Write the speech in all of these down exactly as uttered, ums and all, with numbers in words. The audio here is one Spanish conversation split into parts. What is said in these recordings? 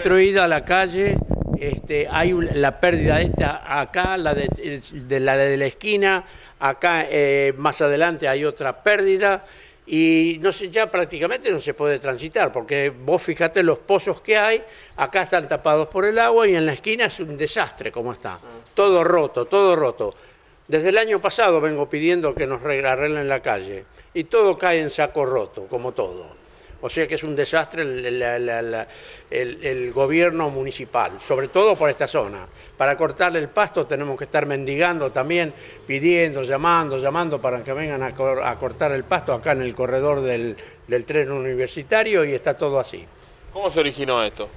destruida la calle, este, hay un, la pérdida esta acá, la de, de la de la esquina, acá eh, más adelante hay otra pérdida y no sé, ya prácticamente no se puede transitar porque vos fíjate los pozos que hay, acá están tapados por el agua y en la esquina es un desastre como está, todo roto, todo roto. Desde el año pasado vengo pidiendo que nos arreglen la calle y todo cae en saco roto, como todo. O sea que es un desastre el, la, la, la, el, el gobierno municipal, sobre todo por esta zona. Para cortarle el pasto tenemos que estar mendigando también, pidiendo, llamando, llamando para que vengan a, cor a cortar el pasto acá en el corredor del, del tren universitario y está todo así. ¿Cómo se originó esto?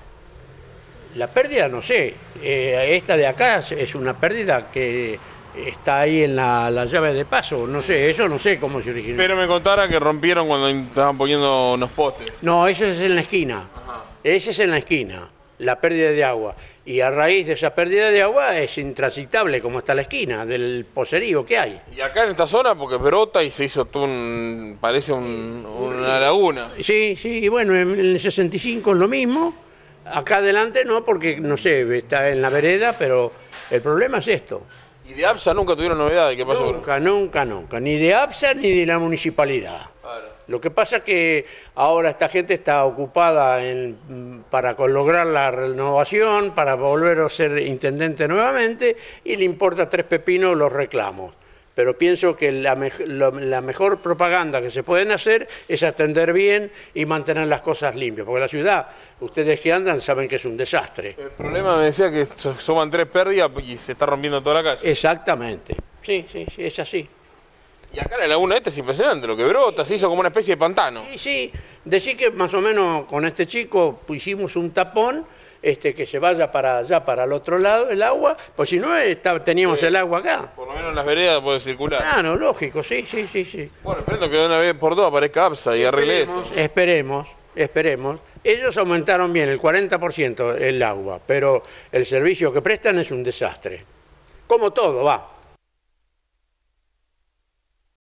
La pérdida, no sé, eh, esta de acá es una pérdida que está ahí en la, la llave de paso, no sé, eso no sé cómo se originó. Pero me contara que rompieron cuando estaban poniendo unos postes. No, eso es en la esquina, Ajá. Ese es en la esquina, la pérdida de agua. Y a raíz de esa pérdida de agua es intransitable como está la esquina, del pocerío que hay. Y acá en esta zona, porque brota y se hizo todo un, parece un, una laguna. Sí, sí, y bueno, en el sesenta y cinco es lo mismo. Acá adelante no, porque no sé, está en la vereda, pero el problema es esto. ¿Y de APSA nunca tuvieron novedades? ¿Qué pasó? Nunca, nunca, nunca. Ni de APSA ni de la municipalidad. Claro. Lo que pasa es que ahora esta gente está ocupada en, para lograr la renovación, para volver a ser intendente nuevamente, y le importa tres pepinos los reclamos. Pero pienso que la, me lo, la mejor propaganda que se pueden hacer es atender bien y mantener las cosas limpias, porque la ciudad, ustedes que andan saben que es un desastre. El problema me decía que suman tres pérdidas y se está rompiendo toda la calle. Exactamente, sí, sí, sí, es así. Y acá en la laguna esta es impresionante, lo que brota, se hizo como una especie de pantano. Sí, sí, decir que más o menos con este chico pusimos un tapón, Este, que se vaya para allá, para el otro lado, el agua, pues si no está, teníamos Sí. el agua acá. Por lo menos en las veredas puede circular. Claro, lógico, sí, sí, sí, sí. Bueno, esperando que de una vez por dos aparezca APSA y arregle esto. Esperemos, esperemos. Ellos aumentaron bien el cuarenta por ciento el agua, pero el servicio que prestan es un desastre. Como todo, va.